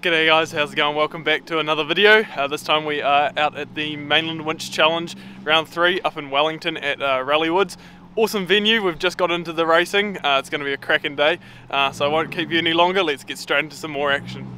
G'day guys, how's it going? Welcome back to another video. This time we are out at the Mainland Winch Challenge round 3 up in Wellington at RALLYWOODS. Awesome venue, we've just got into the racing. It's going to be a cracking day, so I won't keep you any longer. Let's get straight into some more action.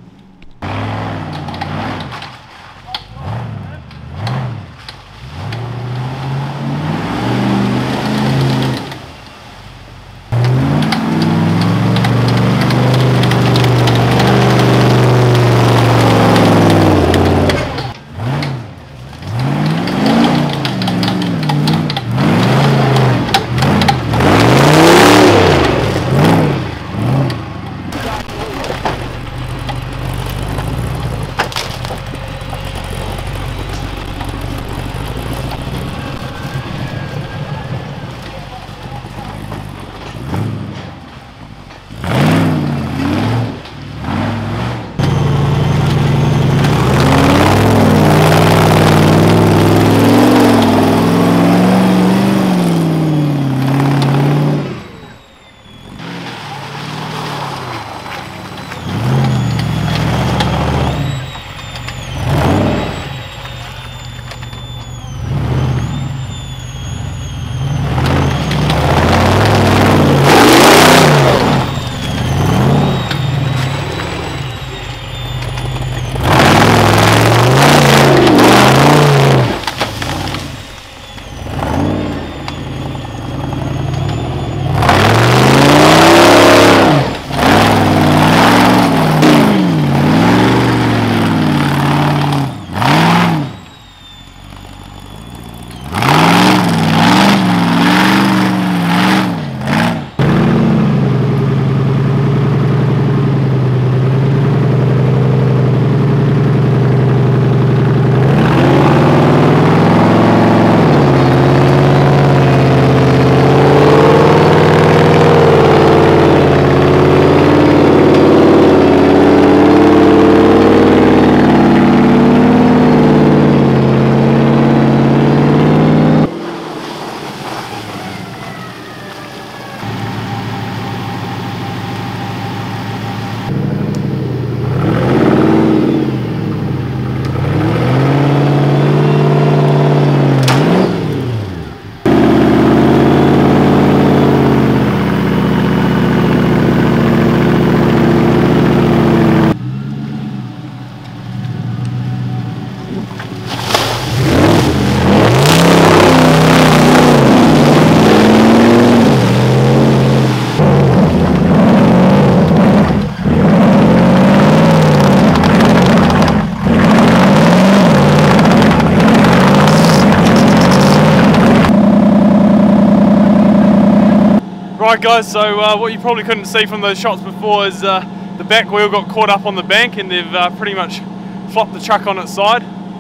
Right guys, so what you probably couldn't see from those shots before is the back wheel got caught up on the bank and they've pretty much flopped the truck on its side,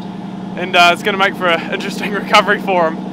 and it's going to make for an interesting recovery for them.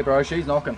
Yeah, bro, she's knocking.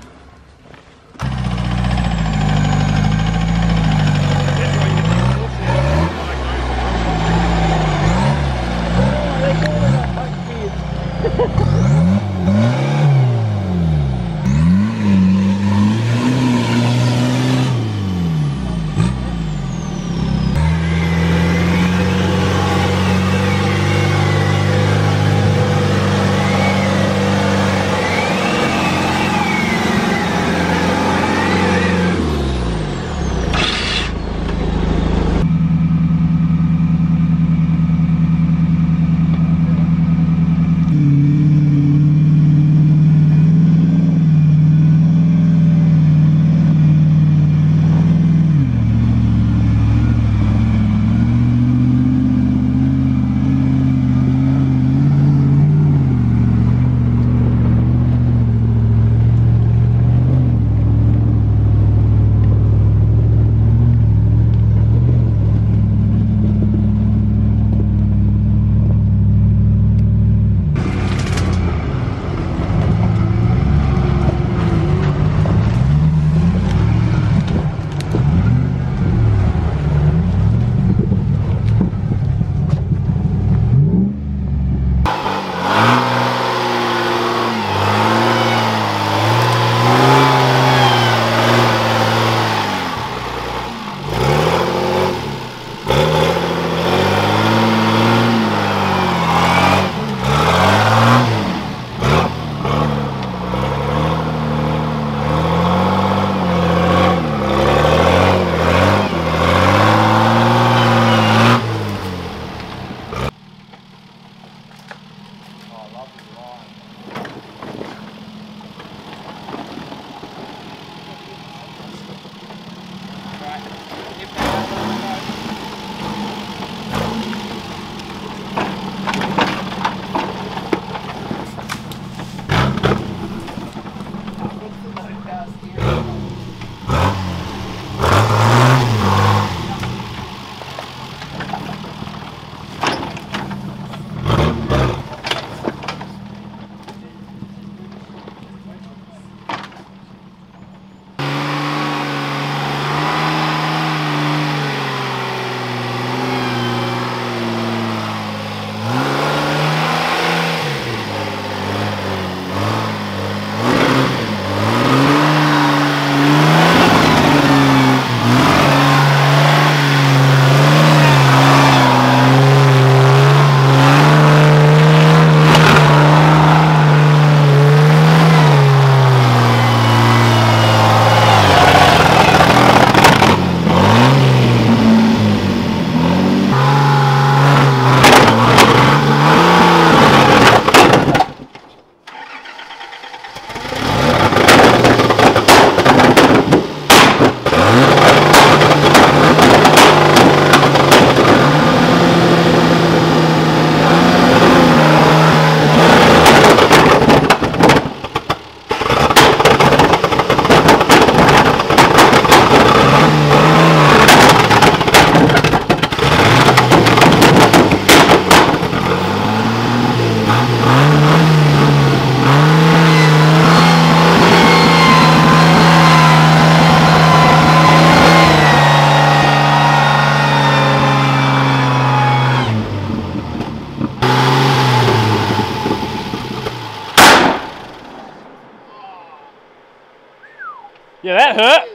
Yeah, that hurt.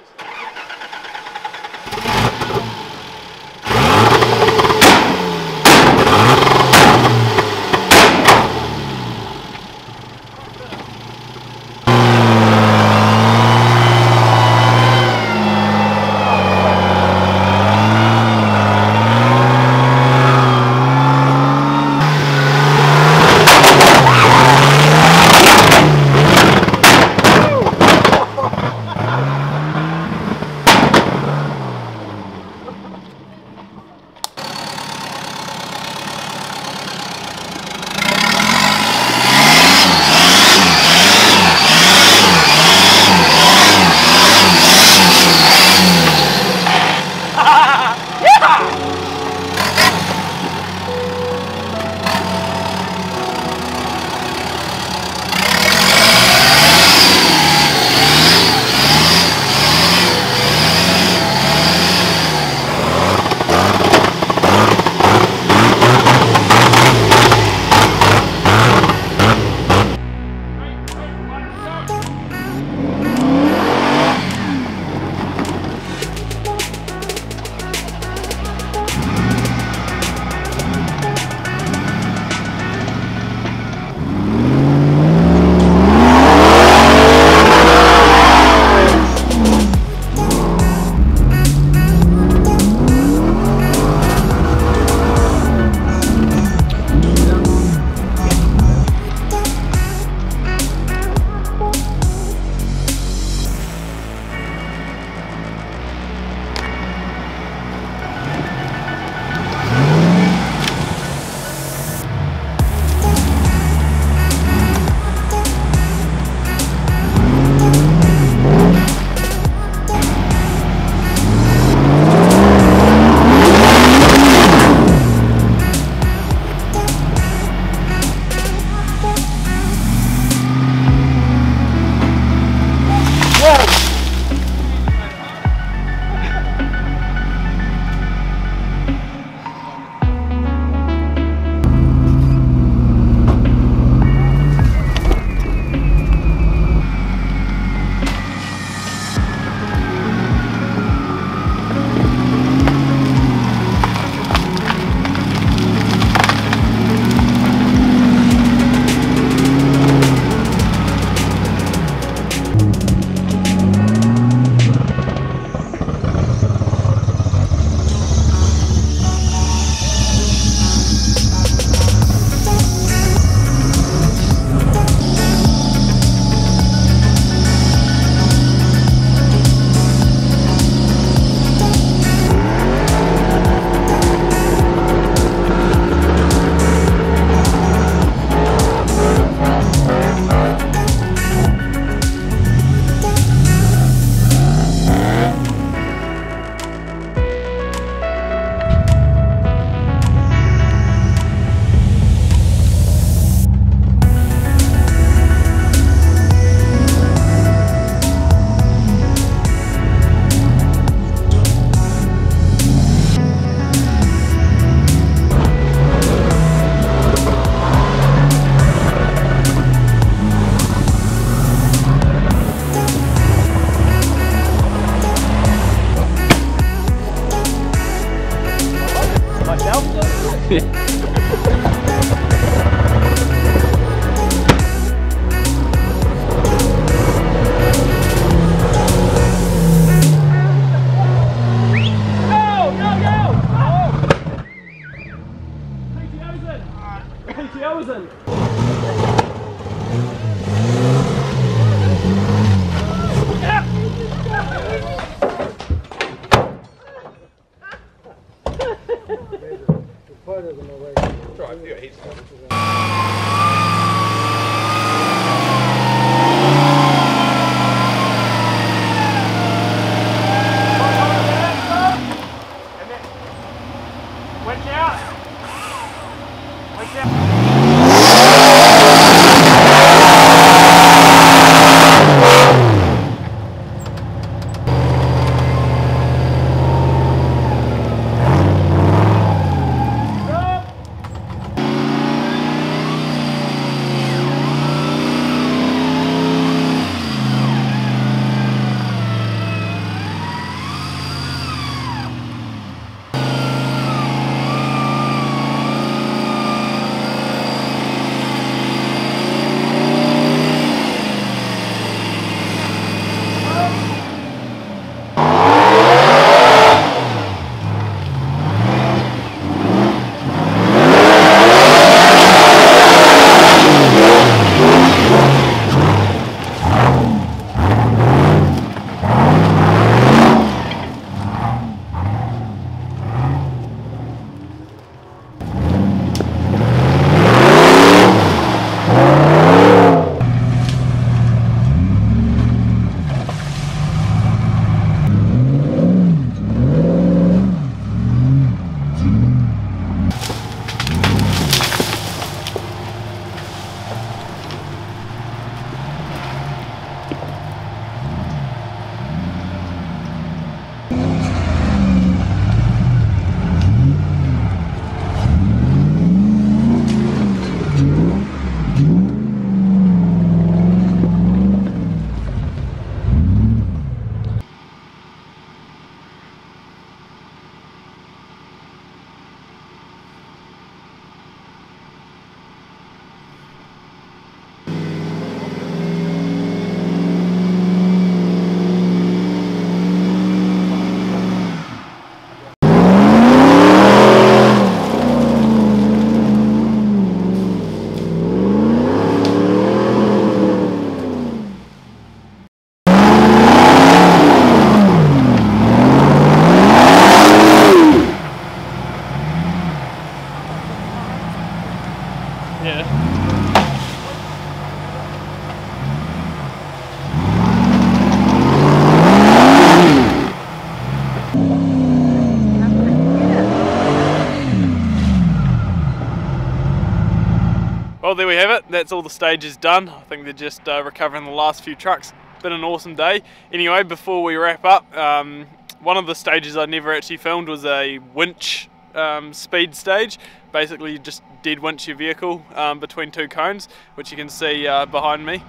Well, there we have it. That's all the stages done. I think they're just recovering the last few trucks. Been an awesome day. Anyway, before we wrap up, one of the stages I never actually filmed was a winch speed stage. Basically, you just dead winch your vehicle between two cones, which you can see behind me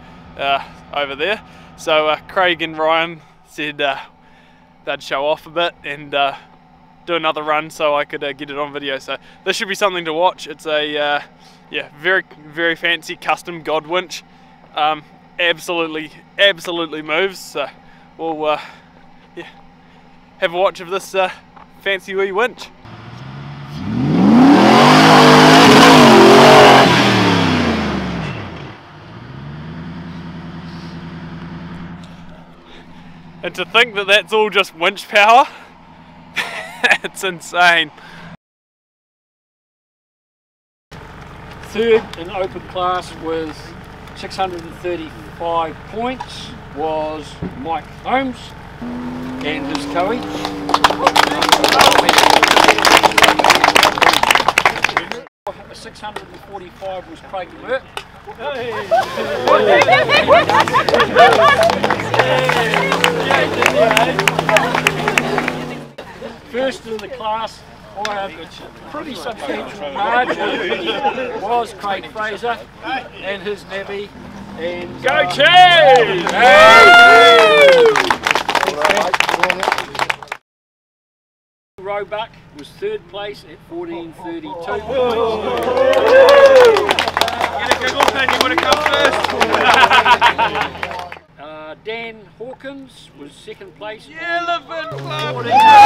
over there. So Craig and Ryan said they'd show off a bit and do another run so I could get it on video. So this should be something to watch. It's a yeah, very fancy custom God winch. Absolutely moves. So we'll yeah, have a watch of this fancy wee winch. And to think that that's all just winch power, it's insane. Third in open class with 635 points was Mike Holmes and his co-ed. 645 was Craig Burt. First in the class, by a pretty substantial margin, was Craig Fraser and his Navy. And Go Chiefs! Roebuck was 3rd place at 14:32 points. Get a giggle, man, you want to come first? Dan Hawkins was 2nd place. Elephant Club!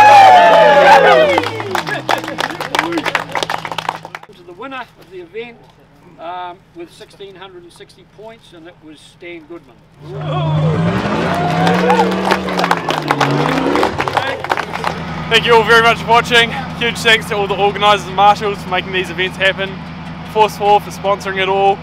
To the winner of the event with 1,660 points, and it was Stan Goodman. Thank you all very much for watching. Huge thanks to all the organisers and marshals for making these events happen. FORCE4 for sponsoring it all.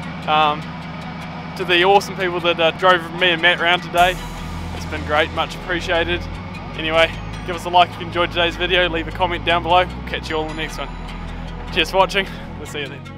To the awesome people that drove me and Matt around today. It's been great, much appreciated. Anyway, give us a like if you enjoyed today's video, leave a comment down below. We'll catch you all in the next one. Cheers for watching, we'll see you then.